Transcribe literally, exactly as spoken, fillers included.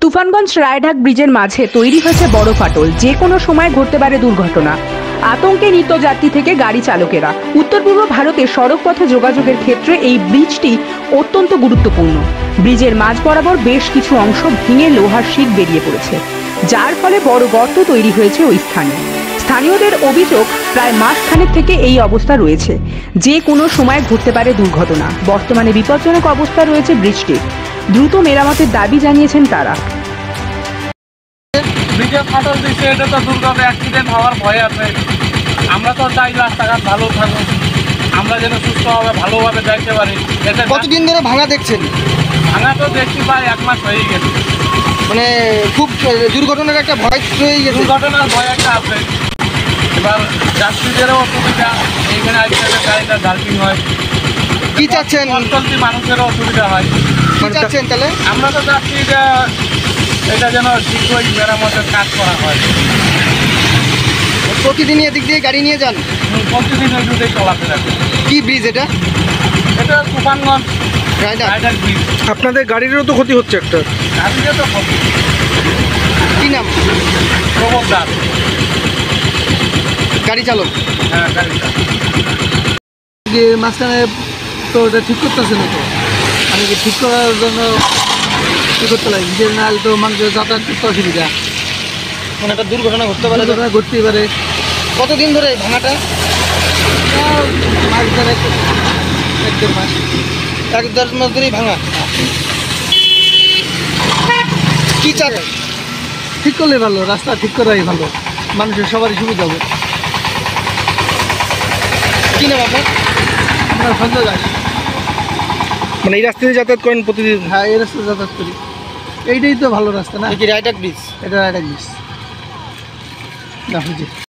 তুফানগঞ্জ রায়ঢাক ব্রিজের মাঝে তৈরি হয়েছে বড় ফাটল। যে কোনো সময় ঘটতে পারে দুর্ঘটনা। আতঙ্কে নিত্যযাত্রী থেকে গাড়ি চালকেরা। উত্তর পূর্ব ভারতে সড়ক পথে যোগাযোগের ক্ষেত্রে এই ব্রিজটি অত্যন্ত গুরুত্বপূর্ণ। ব্রিজের মাঝ বরাবর বেশ কিছু অংশ ভেঙে লোহার শিক বেরিয়ে পড়েছে, যার ফলে বড় গর্ত তৈরি হয়েছে ওই স্থানে। স্থানীয়দের অভিযোগ, প্রায় মাসখানেক থেকে এই অবস্থা রয়েছে। যে কোনো সময় ঘটতে পারে দুর্ঘটনা। বর্তমানে বিপজ্জনক অবস্থা রয়েছে ব্রিজটির। দ্রুত মেরামতের দাবি জানিয়েছেন তারা। ব্রিজে ফাটল দিচ্ছে, এটা তো দুর্ঘটনা অ্যাক্সিডেন্ট হওয়ার ভয় আছে। আমরা তো চাই রাস্তাঘাট ভালো থাকুক, আমরা যেন সুস্থভাবে ভালোভাবে যাইতে পারি। কতদিন ধরে ভাঙা দেখছেন? ভাঙা তো দেখছি প্রায় এক মাস হয়ে গেছে। মানে খুব দুর্ঘটনার একটা ভয় হয়ে গেছে। দুর্ঘটনার ভয় একটা আছে। এবার যাত্রীদেরও অসুবিধা, এইখানে আজকে গাড়িটা জার্কিং হয়। কি চাচ্ছেন? অঞ্চলটি মানুষেরও অসুবিধা হয়। কি চাচ্ছেন তাহলে? আমরা তো চাচ্ছি এটা এটা যেন শীঘ্রই মেরামতের কাজ করা হয়। প্রতিদিনই এদিক দিয়ে গাড়ি নিয়ে যান? প্রতিদিন ওই রুটে চলাফেরা করি। কি ব্রিজ এটা? এটা তুফানগঞ্জ রায়ডাক রায়ডাক ব্রিজ। আপনাদের গাড়িরও তো ক্ষতি হচ্ছে একটা। গাড়িতে তো ক্ষতি। কি নাম? প্রবোধ দাস, গাড়ি চালক। হ্যাঁ গাড়ি চালক। যে মাঝখানে তো ওটা ঠিক করতেছে না, তো আমি কি ঠিক করার জন্য কী করতে লাগে? যে নাহলে তো মানুষের যাতায়াত করতে অসুবিধা, মানে একটা দুর্ঘটনা ঘটতে পারে। দুর্ঘটনা ঘটতেই পারে। কতদিন ধরে ভাঙাটা? মাস ধরে, এক দেড় মাস এক দেড় মাস ধরেই ভাঙা। কি চান? ঠিক করলে ভালো, রাস্তা ঠিক করাই ভালো, মানুষের সবারই সুবিধা হবে। কি নাম আপনার? আপনার সঞ্জয় দাস। মানে এই রাস্তা দিয়ে যাতায়াত করেন প্রতিদিন? হ্যাঁ, এই রাস্তা যাতায়াত করি। এইটাই তো ভালো রাস্তা না? কি রায়ডাক ব্রিজ? এটা রায়ডাক ব্রিজ না?